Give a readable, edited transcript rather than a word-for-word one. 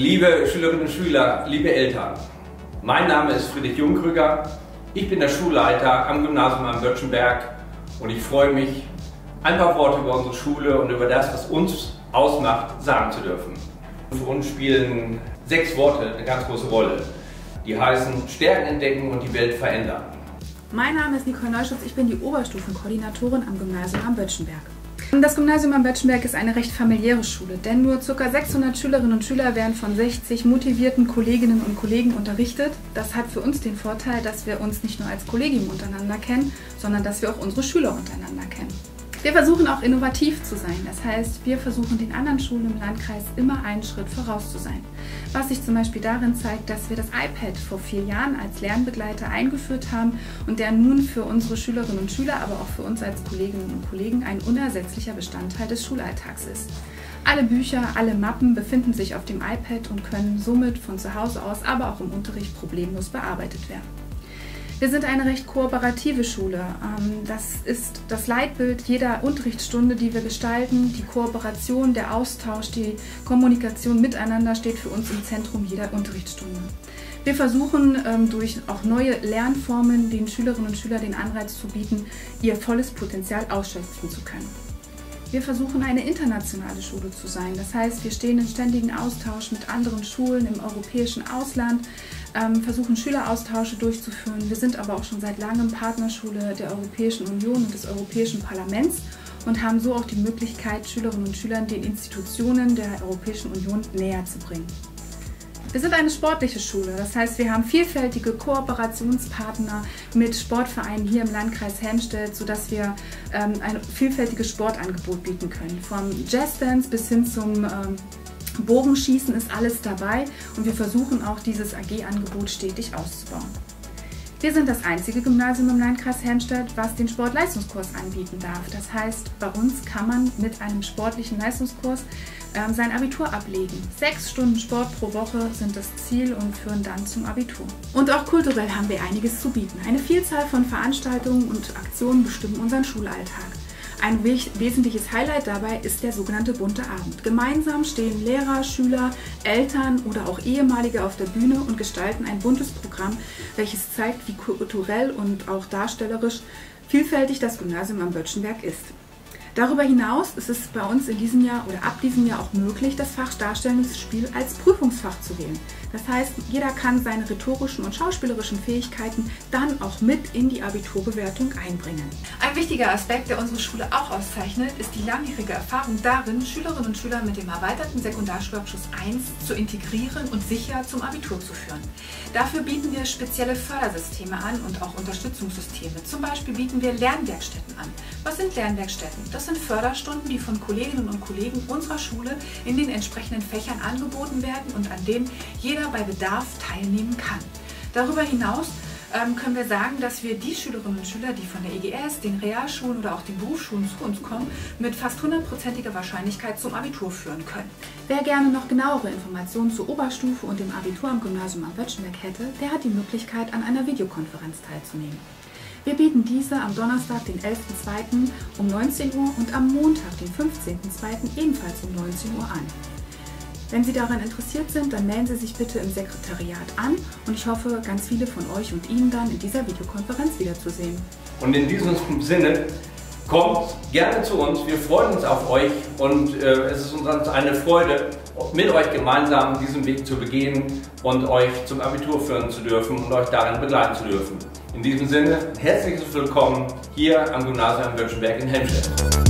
Liebe Schülerinnen und Schüler, liebe Eltern, mein Name ist Friedrich Jungkrüger, ich bin der Schulleiter am Gymnasium am Böttchenberg und ich freue mich, ein paar Worte über unsere Schule und über das, was uns ausmacht, sagen zu dürfen. Für uns spielen 6 Worte eine ganz große Rolle. Die heißen Stärken entdecken und die Welt verändern. Mein Name ist Nicole Neuschutz, ich bin die Oberstufenkoordinatorin am Gymnasium am Böttchenberg. Das Gymnasium am Böttchenberg ist eine recht familiäre Schule, denn nur ca. 600 Schülerinnen und Schüler werden von 60 motivierten Kolleginnen und Kollegen unterrichtet. Das hat für uns den Vorteil, dass wir uns nicht nur als Kollegium untereinander kennen, sondern dass wir auch unsere Schüler untereinander kennen. Wir versuchen auch innovativ zu sein, das heißt, wir versuchen den anderen Schulen im Landkreis immer einen Schritt voraus zu sein. Was sich zum Beispiel darin zeigt, dass wir das iPad vor 4 Jahren als Lernbegleiter eingeführt haben und der nun für unsere Schülerinnen und Schüler, aber auch für uns als Kolleginnen und Kollegen ein unersetzlicher Bestandteil des Schulalltags ist. Alle Bücher, alle Mappen befinden sich auf dem iPad und können somit von zu Hause aus, aber auch im Unterricht problemlos bearbeitet werden. Wir sind eine recht kooperative Schule. Das ist das Leitbild jeder Unterrichtsstunde, die wir gestalten. Die Kooperation, der Austausch, die Kommunikation miteinander steht für uns im Zentrum jeder Unterrichtsstunde. Wir versuchen durch auch neue Lernformen den Schülerinnen und Schülern den Anreiz zu bieten, ihr volles Potenzial ausschöpfen zu können. Wir versuchen eine internationale Schule zu sein, das heißt, wir stehen in ständigen Austausch mit anderen Schulen im europäischen Ausland, versuchen Schüleraustausche durchzuführen. Wir sind aber auch schon seit langem Partnerschule der Europäischen Union und des Europäischen Parlaments und haben so auch die Möglichkeit, Schülerinnen und Schülern den Institutionen der Europäischen Union näher zu bringen. Wir sind eine sportliche Schule, das heißt, wir haben vielfältige Kooperationspartner mit Sportvereinen hier im Landkreis Helmstedt, sodass wir ein vielfältiges Sportangebot bieten können. Vom Jazzdance bis hin zum Bogenschießen ist alles dabei und wir versuchen auch dieses AG-Angebot stetig auszubauen. Wir sind das einzige Gymnasium im Landkreis Helmstedt, was den Sportleistungskurs anbieten darf. Das heißt, bei uns kann man mit einem sportlichen Leistungskurs sein Abitur ablegen. 6 Stunden Sport pro Woche sind das Ziel und führen dann zum Abitur. Und auch kulturell haben wir einiges zu bieten. Eine Vielzahl von Veranstaltungen und Aktionen bestimmen unseren Schulalltag. Ein wesentliches Highlight dabei ist der sogenannte bunte Abend. Gemeinsam stehen Lehrer, Schüler, Eltern oder auch Ehemalige auf der Bühne und gestalten ein buntes Programm, welches zeigt, wie kulturell und auch darstellerisch vielfältig das Gymnasium am Böttchenberg ist. Darüber hinaus ist es bei uns in diesem Jahr oder ab diesem Jahr auch möglich, das Fach Darstellendes Spiel als Prüfungsfach zu wählen. Das heißt, jeder kann seine rhetorischen und schauspielerischen Fähigkeiten dann auch mit in die Abiturbewertung einbringen. Ein wichtiger Aspekt, der unsere Schule auch auszeichnet, ist die langjährige Erfahrung darin, Schülerinnen und Schüler mit dem erweiterten Sekundarschulabschluss 1 zu integrieren und sicher zum Abitur zu führen. Dafür bieten wir spezielle Fördersysteme an und auch Unterstützungssysteme. Zum Beispiel bieten wir Lernwerkstätten an. Was sind Lernwerkstätten? Das sind Förderstunden, die von Kolleginnen und Kollegen unserer Schule in den entsprechenden Fächern angeboten werden und an denen jeder bei Bedarf teilnehmen kann. Darüber hinaus können wir sagen, dass wir die Schülerinnen und Schüler, die von der EGS, den Realschulen oder auch den Berufsschulen zu uns kommen, mit fast 100%iger Wahrscheinlichkeit zum Abitur führen können. Wer gerne noch genauere Informationen zur Oberstufe und dem Abitur am Gymnasium am Böttchenberg hätte, der hat die Möglichkeit, an einer Videokonferenz teilzunehmen. Wir bieten diese am Donnerstag, den 11.02. um 19 Uhr und am Montag, den 15.02. ebenfalls um 19 Uhr an. Wenn Sie daran interessiert sind, dann melden Sie sich bitte im Sekretariat an und ich hoffe, ganz viele von euch und Ihnen dann in dieser Videokonferenz wiederzusehen. Und in diesem Sinne, kommt gerne zu uns, wir freuen uns auf euch und es ist uns eine Freude, mit euch gemeinsam diesen Weg zu begehen und euch zum Abitur führen zu dürfen und euch darin begleiten zu dürfen. In diesem Sinne, herzliches Willkommen hier am Gymnasium am Böttchenberg in Helmstedt.